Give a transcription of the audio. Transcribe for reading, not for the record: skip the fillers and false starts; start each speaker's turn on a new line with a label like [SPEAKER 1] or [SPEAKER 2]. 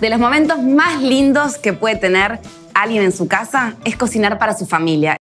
[SPEAKER 1] De los momentos más lindos que puede tener alguien en su casa es cocinar para su familia.